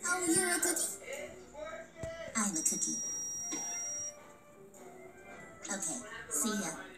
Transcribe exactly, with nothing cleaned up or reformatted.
Oh, you're a cookie? I'm a cookie. Okay, see ya.